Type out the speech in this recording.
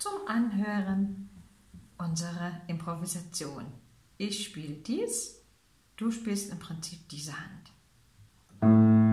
zum Anhören unserer Improvisation. Ich spiele dies, du spielst im Prinzip diese Hand.